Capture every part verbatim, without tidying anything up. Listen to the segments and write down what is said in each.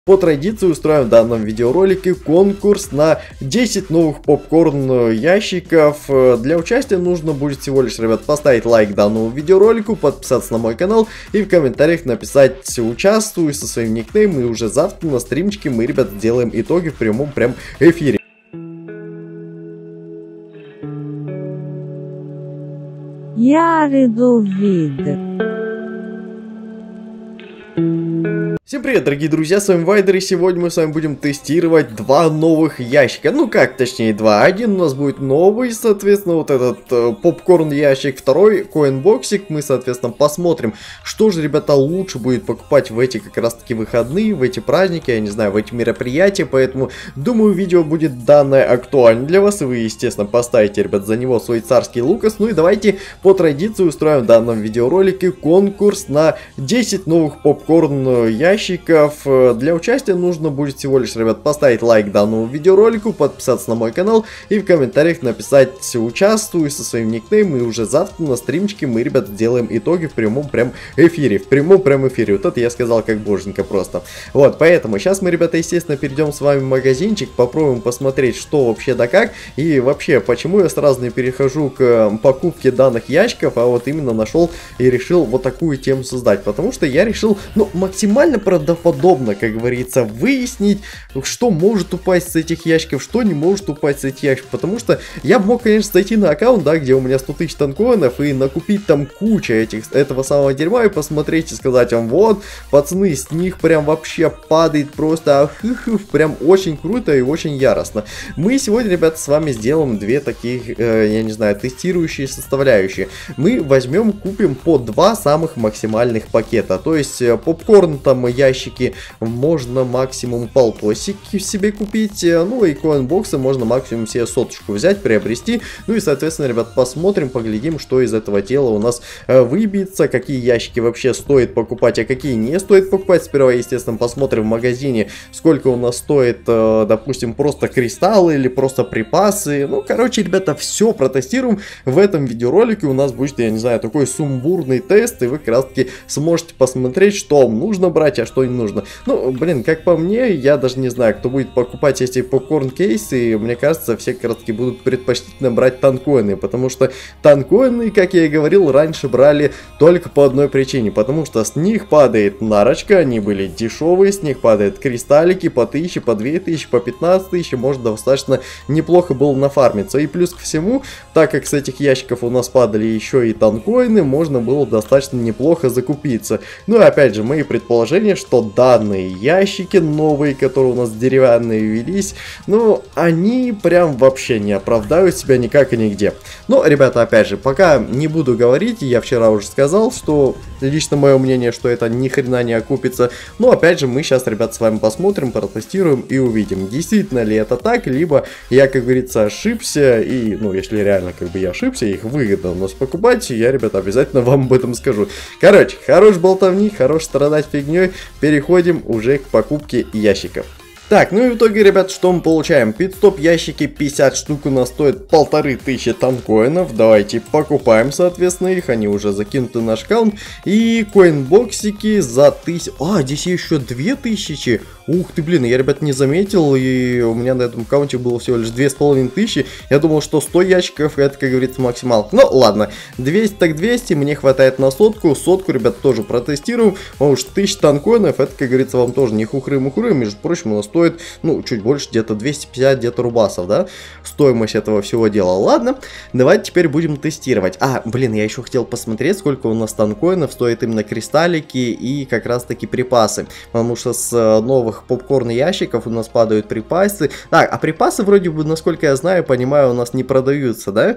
По традиции устраиваем в данном видеоролике конкурс на десять новых попкорн ящиков. Для участия нужно будет всего лишь, ребят, поставить лайк данному видеоролику, подписаться на мой канал и в комментариях написать «Участвую» со своим никнеймом, и уже завтра на стримчике мы, ребят, сделаем итоги в прямом прям эфире. Я иду в вид. Всем привет, дорогие друзья, с вами Вайдер, и сегодня мы с вами будем тестировать два новых ящика. Ну как, точнее два. Один у нас будет новый, соответственно, вот этот э, попкорн ящик. Второй коинбоксик. Мы, соответственно, посмотрим, что же, ребята, лучше будет покупать в эти как раз таки выходные, в эти праздники, я не знаю, в эти мероприятия. Поэтому, думаю, видео будет данное актуально для вас, и вы, естественно, поставите, ребят, за него свой царский лукас. Ну и давайте по традиции устроим в данном видеоролике конкурс на десять новых попкорн ящиков. Для участия нужно будет всего лишь, ребят, поставить лайк данному видеоролику, подписаться на мой канал и в комментариях написать «Участвую» со своим никнеймом, и уже завтра на стримчике мы, ребят, сделаем итоги в прямом прям эфире. В прямом прям эфире. Вот это я сказал как боженька просто. Вот, поэтому сейчас мы, ребята, естественно, перейдем с вами в магазинчик, попробуем посмотреть, что вообще да как, и вообще, почему я сразу не перехожу к покупке данных ящиков, а вот именно нашел и решил вот такую тему создать. Потому что я решил, ну, максимально правдоподобно, как говорится, выяснить, что может упасть с этих ящиков, что не может упасть с этих ящиков. Потому что я мог, конечно, зайти на аккаунт, да, где у меня сто тысяч танкоинов, и накупить там кучу этих, этого самого дерьма, и посмотреть и сказать вам: вот, пацаны, с них прям вообще падает просто, ахыхыв, прям очень круто и очень яростно. Мы сегодня, ребята, с вами сделаем две таких, э, я не знаю, тестирующие составляющие. Мы возьмем, купим по два самых максимальных пакета. То есть э, попкорн там, ящики можно максимум полтосики себе купить, ну и коинбоксы можно максимум себе соточку взять, приобрести. Ну и, соответственно, ребят, посмотрим, поглядим, что из этого дела у нас э, выбьется, какие ящики вообще стоит покупать, а какие не стоит покупать. Сперва, естественно, посмотрим в магазине, сколько у нас стоит, э, допустим, просто кристаллы или просто припасы. Ну, короче, ребята, все протестируем в этом видеоролике. У нас будет, я не знаю, такой сумбурный тест, и вы как раз таки сможете посмотреть, что вам нужно брать, а что не нужно. Ну, блин, как по мне, я даже не знаю, кто будет покупать эти попкорн-кейсы. Мне кажется, все как раз таки будут предпочтительно брать танкоины, потому что танкоины, как я и говорил, раньше брали только по одной причине, потому что с них падает нарочка, они были дешевые, с них падают кристаллики по тысяче, по две тысячи, по пятнадцать тысяч, можно достаточно неплохо было нафармиться. И плюс ко всему, так как с этих ящиков у нас падали еще и танкоины, можно было достаточно неплохо закупиться. Ну и опять же, мои предположения, что данные ящики новые, которые у нас деревянные велись, ну, они прям вообще не оправдают себя никак и нигде. Но, ребята, опять же, пока не буду говорить, я вчера уже сказал, что лично мое мнение, что это ни хрена не окупится. Но, опять же, мы сейчас, ребят, с вами посмотрим, протестируем и увидим, действительно ли это так, либо я, как говорится, ошибся, и, ну, если реально, как бы, я ошибся, их выгодно у нас покупать, я, ребята, обязательно вам об этом скажу. Короче, хорош болтовни, хорош страдать фигней. Переходим уже к покупке ящиков. Так, ну и в итоге, ребят, что мы получаем? Питстоп ящики пятьдесят штук у нас стоят полторы тысячи танкоинов. Давайте покупаем, соответственно, их. Они уже закинуты в наш аккаунт. И коинбоксики за тысячу. А, здесь еще две тысячи. Ух ты, блин, я, ребят, не заметил. И у меня на этом аккаунте было всего лишь две с половиной тысячи. Я думал, что сто ящиков это, как говорится, максимал. Ну, ладно. двести так двести. Мне хватает на сотку. Сотку, ребят, тоже протестируем. А уж тысяча танкоинов, это, как говорится, вам тоже не хухры-мухры. Между прочим, у нас стоит, ну, чуть больше, где-то двести пятьдесят где-то рубасов, да, стоимость этого всего дела. Ладно, давайте теперь будем тестировать. А, блин, я еще хотел посмотреть, сколько у нас танкоинов стоит именно кристаллики и как раз таки припасы, потому что с новых попкорн ящиков у нас падают припасы. Так, а припасы вроде бы, насколько я знаю, понимаю, у нас не продаются, да?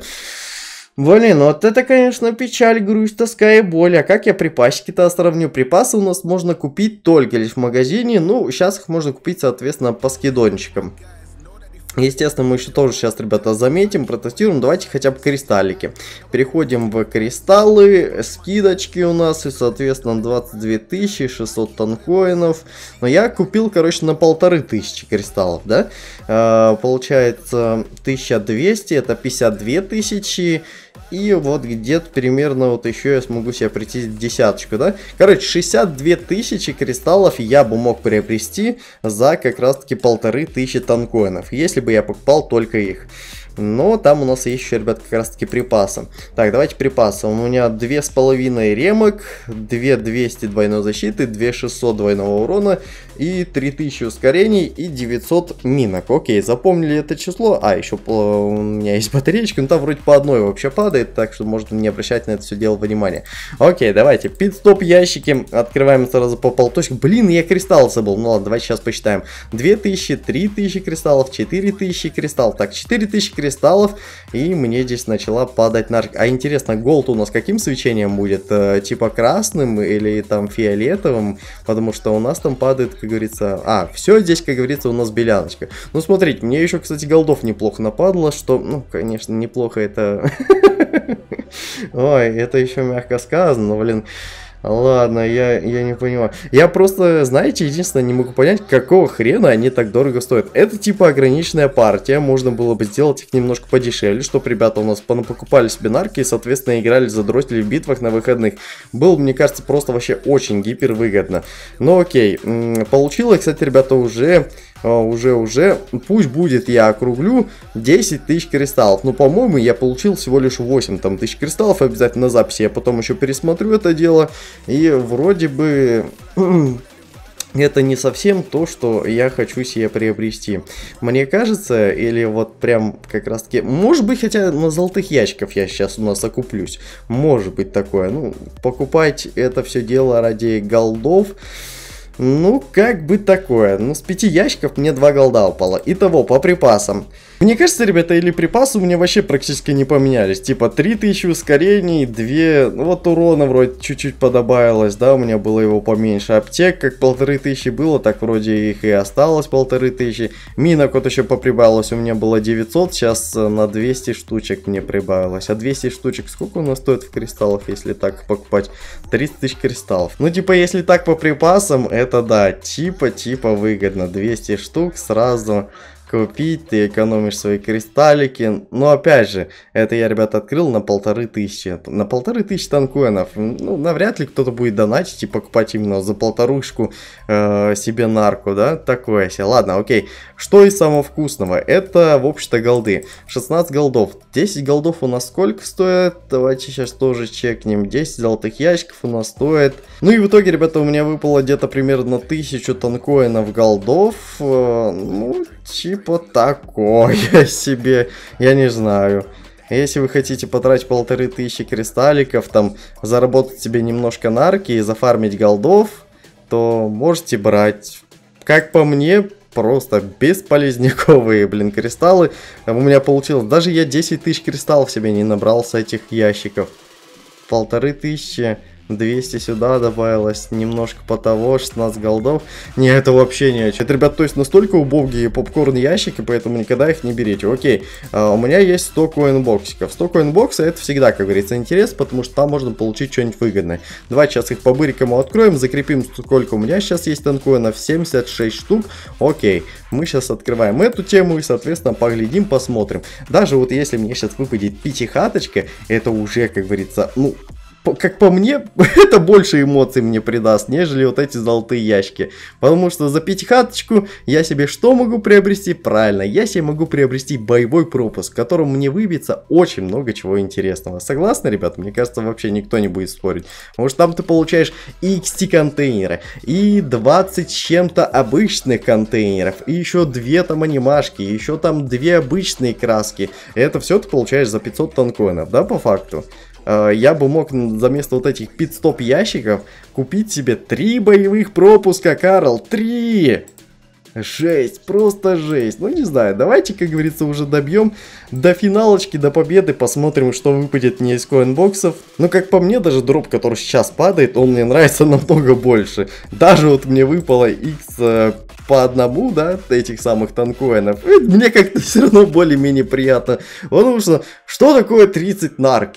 Блин, вот это, конечно, печаль, грусть, тоска и боль. А как я припасики-то сравню? Припасы у нас можно купить только лишь в магазине. Ну, сейчас их можно купить, соответственно, по скидончикам. Естественно, мы еще тоже сейчас, ребята, заметим, протестируем. Давайте хотя бы кристаллики. Переходим в кристаллы. Скидочки у нас, и, соответственно, двадцать две тысячи шестьсот танкоинов. Но я купил, короче, на полторы тысячи кристаллов, да? А, получается, тысяча двести, это пятьдесят две тысячи. И вот где-то примерно вот еще я смогу себе прийти десяточку, да? Короче, шестьдесят две тысячи кристаллов я бы мог приобрести за как раз таки полторы тысячи танкоинов, если бы я покупал только их. Но там у нас есть еще, ребят, как раз таки припасы. Так, давайте припасы. У меня две с половиной ремок, две двести двойной защиты, две шестьсот двойного урона и три тысячи ускорений и девятьсот минок. Окей, запомнили это число. А, еще у меня есть батареечка, но там вроде по одной вообще падает, так что можно не обращать на это все дело внимания. Окей, давайте, пит-стоп ящики. Открываем сразу по полточку. Блин, я кристалл забыл. Ну ладно, давайте сейчас посчитаем. две тысячи, три тысячи кристаллов, четыре тысячи кристаллов. Так, четыре тысячи кристаллов. кристаллов, и мне здесь начала падать нарк. А интересно, голд у нас каким свечением будет? Э, типа красным или там фиолетовым? Потому что у нас там падает, как говорится... А, все здесь, как говорится, у нас беляночка. Ну, смотрите, мне еще, кстати, голдов неплохо нападало, что... Ну, конечно, неплохо это... Ой, это еще мягко сказано, но, блин... Ладно, я, я не понимаю. Я просто, знаете, единственное, не могу понять, какого хрена они так дорого стоят. Это типа ограниченная партия, можно было бы сделать их немножко подешевле, чтобы ребята у нас покупали себе нарки и, соответственно, играли за дротели в битвах на выходных. Было, мне кажется, просто вообще очень гипер выгодно. Но окей, получилось, кстати, ребята, уже... Уже, уже, пусть будет, я округлю, десять тысяч кристаллов. Но, по-моему, я получил всего лишь восемь там, тысяч кристаллов. Обязательно на записи я потом еще пересмотрю это дело. И вроде бы... Это не совсем то, что я хочу себе приобрести. Мне кажется, или вот прям как раз таки... Может быть, хотя на золотых ящиков я сейчас у нас окуплюсь. Может быть такое. Ну, покупать это все дело ради голдов... Ну, как бы такое. Ну, с пяти ящиков мне два голда упало. Итого, по припасам. Мне кажется, ребята, или припасы у меня вообще практически не поменялись. Типа три тысячи ускорений, две... Ну, вот урона вроде чуть-чуть подобавилось, да, у меня было его поменьше. Аптек как полторы тысячи было, так вроде их и осталось полторы тысячи. Минок вот еще поприбавилось, у меня было девятьсот, сейчас на двести штучек мне прибавилось. А двести штучек сколько у нас стоит в кристаллах, если так покупать? тридцать тысяч кристаллов. Ну, типа, если так по припасам, это да, типа-типа выгодно. двести штук сразу... купить, ты экономишь свои кристаллики. Но опять же, это я, ребята, открыл на полторы тысячи. На полторы тысячи танкоинов. Ну, навряд ли кто-то будет донатить и покупать именно за полторушку э, себе нарку, да? Такое себе. Ладно, окей. Что из самого вкусного? Это, в общем-то, голды. шестнадцать голдов. десять голдов у нас сколько стоит? Давайте сейчас тоже чекнем. десять золотых ящиков у нас стоит. Ну и в итоге, ребята, у меня выпало где-то примерно тысячу танкоинов голдов. Э, ну, типа такое себе, я не знаю. Если вы хотите потратить полторы тысячи кристалликов, там, заработать себе немножко нарки и зафармить голдов, то можете брать. Как по мне, просто бесполезниковые, блин, кристаллы. У меня получилось, даже я десять тысяч кристаллов себе не набрал с этих ящиков. Полторы тысячи... двести сюда добавилось, немножко по того, шестнадцать голдов. Не, это вообще не это, ребят, то есть настолько убогие попкорн ящики, поэтому никогда их не берите. Окей, а, у меня есть сто коинбоксиков. сто коинбокса это всегда, как говорится, интерес, потому что там можно получить что-нибудь выгодное. Давайте сейчас их по-бырикому откроем, закрепим, сколько у меня сейчас есть танкоинов, семьдесят шесть штук. Окей, мы сейчас открываем эту тему и, соответственно, поглядим, посмотрим. Даже вот если мне сейчас выпадет пятихаточка, это уже, как говорится, ну... Как по мне, это больше эмоций мне придаст, нежели вот эти золотые ящики. Потому что за пятихаточку я себе что могу приобрести? Правильно, я себе могу приобрести боевой пропуск, в котором мне выбьется очень много чего интересного. Согласны, ребята? Мне кажется, вообще никто не будет спорить. Потому что там ты получаешь и икс ти контейнеры, и двадцать с чем-то обычных контейнеров, и еще две там анимашки, и еще там две обычные краски. И это все ты получаешь за пятьсот танкоинов, да, по факту? Я бы мог за место вот этих пит-стоп ящиков купить себе три боевых пропуска, Карл. Три! Жесть, просто жесть. Ну, не знаю, давайте, как говорится, уже добьем до финалочки, до победы. Посмотрим, что выпадет мне из коинбоксов. Ну, как по мне, даже дроп, который сейчас падает, он мне нравится намного больше. Даже вот мне выпало X э, по одному, да, этих самых танкоинов. Мне как-то все равно более-менее приятно. Потому что, что такое тридцать нарки?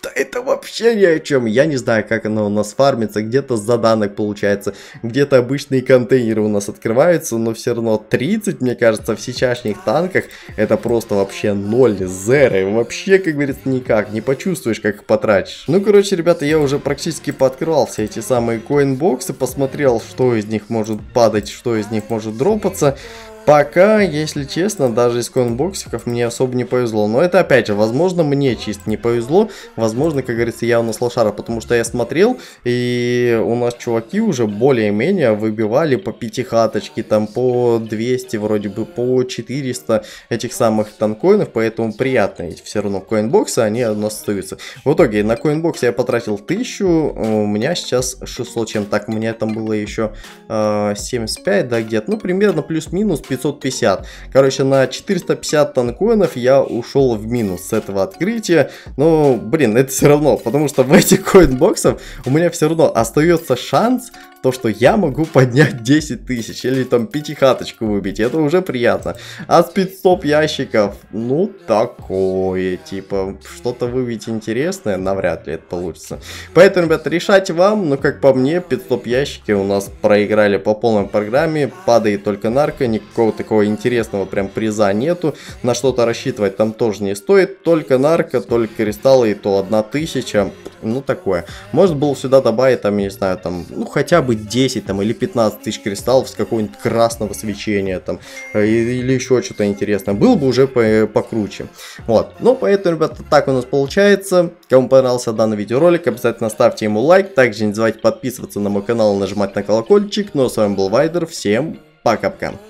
что это вообще ни о чем. Я не знаю, как оно у нас фармится, где-то с заданок получается, где-то обычные контейнеры у нас открываются, но все равно тридцать, мне кажется, в сейчасшних танках это просто вообще ноль, зеро, вообще, как говорится, никак, не почувствуешь, как их потратишь. Ну, короче, ребята, я уже практически пооткрывал все эти самые коинбоксы, посмотрел, что из них может падать, что из них может дропаться. Пока, если честно, даже из коинбоксиков мне особо не повезло. Но это, опять же, возможно, мне чисто не повезло. Возможно, как говорится, я у нас лошара, потому что я смотрел, и у нас чуваки уже более-менее выбивали по пятихаточке, там по двести, вроде бы, по четыреста этих самых танкоинов, поэтому приятно все равно коинбоксы, они у нас остаются. В итоге, на коинбоксе я потратил тысячу, у меня сейчас шестьсот чем. Так, у меня там было еще э, семьдесят пять, да, где-то, ну, примерно плюс-минус пятьсот пятьдесят. Короче, на четыреста пятьдесят танкоинов я ушел в минус с этого открытия. Но, блин, это все равно, потому что в этих коинбоксах у меня все равно остается шанс, то, что я могу поднять десять тысяч или там пятихаточку выбить, это уже приятно. А с пятисот ящиков, ну, такое, типа, что-то выбить интересное, навряд ли это получится. Поэтому, ребята, решайте вам, но, как по мне, пятьсот ящики у нас проиграли по полной программе, падает только нарко, никакого такого интересного прям приза нету, на что-то рассчитывать там тоже не стоит, только нарко, только кристаллы, и то одна тысяча, ну, такое. Может было сюда добавить, там, не знаю, там, ну, хотя бы десять там, или пятнадцать тысяч кристаллов с какого-нибудь красного свечения там, или еще что-то интересное. Было бы уже по покруче. Вот. Ну, поэтому, ребята, так у нас получается. Кому понравился данный видеоролик, обязательно ставьте ему лайк. Также не забывайте подписываться на мой канал и нажимать на колокольчик. Ну, а с вами был Вайдер. Всем пока-пока.